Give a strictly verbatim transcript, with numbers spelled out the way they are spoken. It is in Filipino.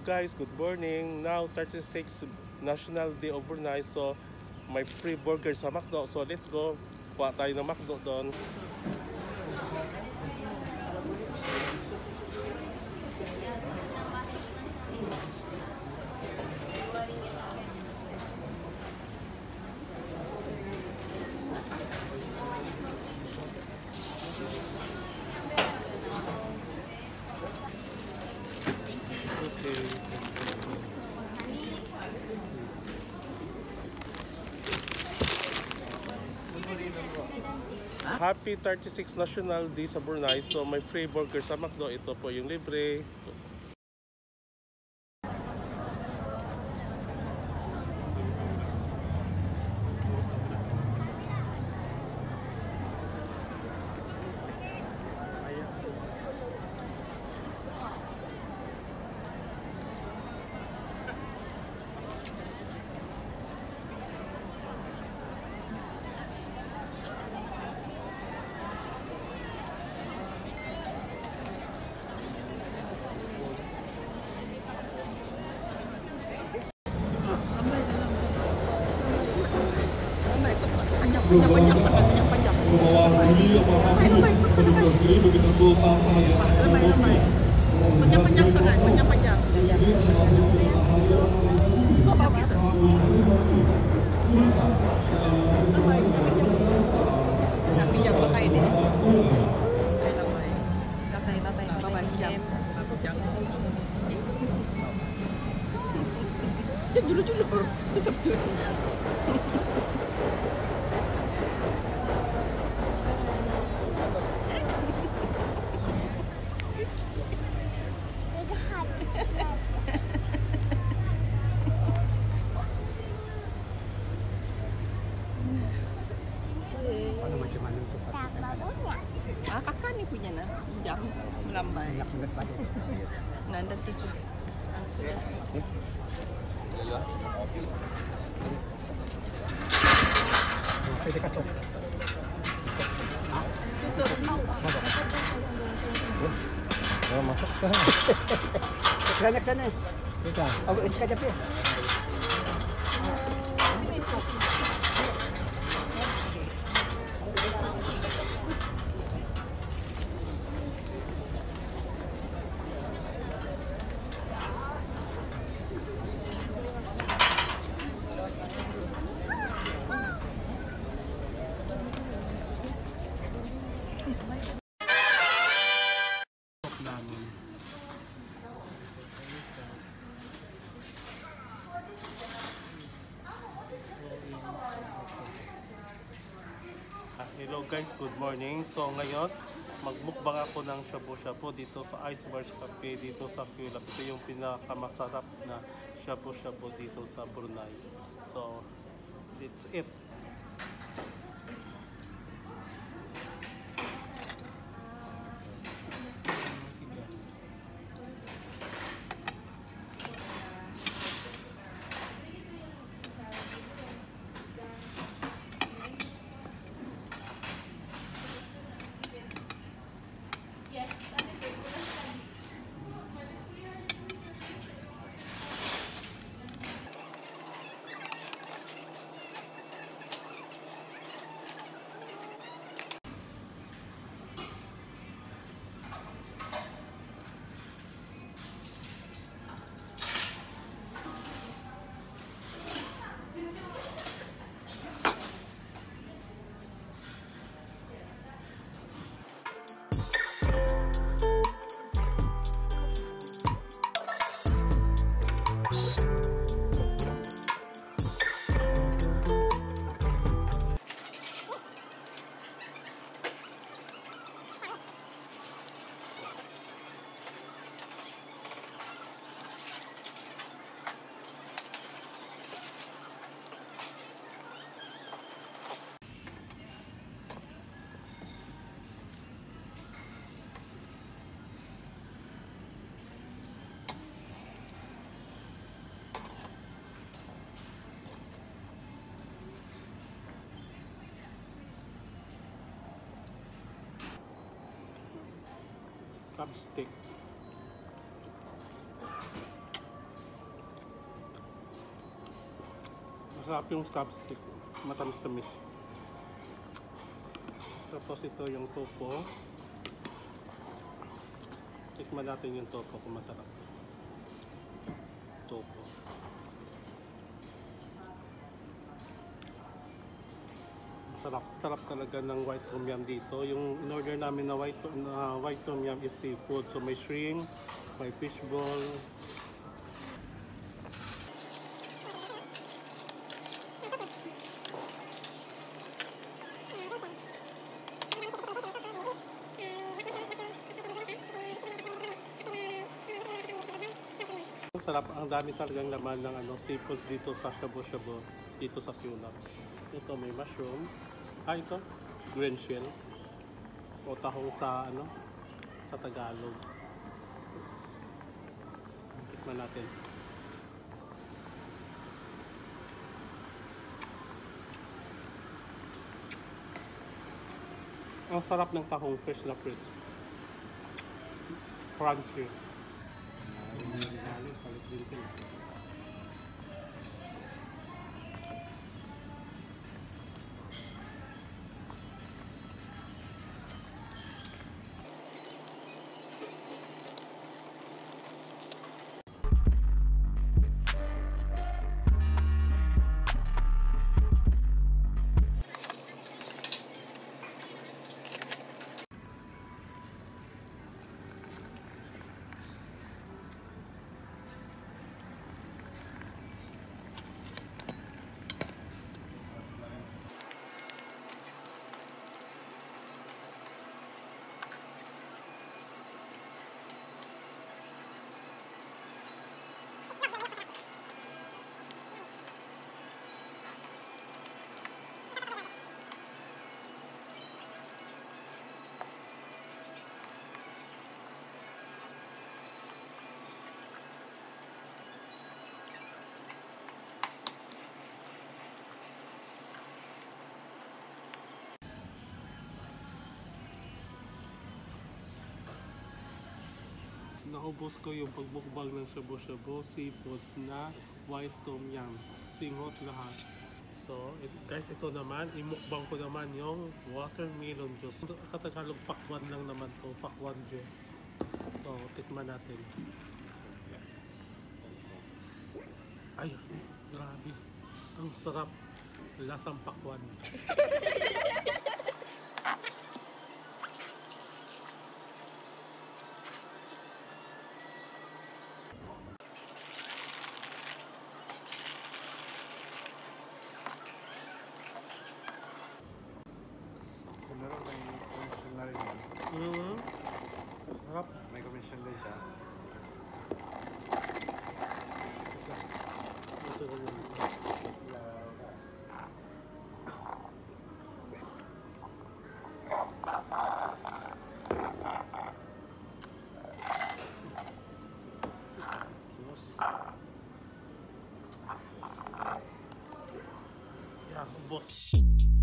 guys, good morning. Now thirty-sixth National Day of Brunei, so may free burger sa McDo. So let's go. Kuha tayo ng McDo doon. Happy thirty-sixth National Day sa Brunei. So may free burger sa McDo. Ito po yung libre. Panjang-panjang panjang. Kok bau gitu? Tapi jangan pakai ini. Pakai pakai pakai jam. Jam dulu-dulu. Tutup dulu. Ah, kakak nih punya nah, jam melambai. Nah, dan tisu. Ah, sudah. Oh, masuk ke sana ke sana. Kita. Oh, ini kacap ya. Sini, sini, sini. Hello guys, good morning. So ngayon, magmukbang ako ng shabu-shabu dito sa Iceberg Cafe dito sa Kulap. Ito yung pinakamasarap na shabu-shabu dito sa Brunei. So, that's it. crab stick. Masarap yung chopstick. Matamis-tamis. Tapos ito yung topo. Tikman natin yung topo kung masarap. Topo. Masarap. Sarap talaga ng white tom yum dito. Yung in-order namin na white, uh, white tom yum is seafood. So may shrimp, may fishball. Sarap, ang dami talagang laman ng ano, seafoods dito sa Shabu Shabu, dito sa Kulap. Ito may mushroom. Ah, ito, green shell. O tahong sa ano, sa Tagalog. Tikman natin. Ang sarap ng tahong fresh na crisp. Crunchy. Palit din sila. Naubos ko yung pagbukbang ng shabu-shabu seafoods na white tom yum. Singhot lahat. So, it, guys, ito naman, imukbang ko naman yung watermelon juice. So, sa Tagalog, pakwan lang naman to, pakwan juice. So, tikman natin. Ay, grabe. Ang sarap. Lasang pakwan. Meron may commission na rin yun. Mm-hmm. Sarap. May commission din siya. Gusto ko yun. Yeah, boss.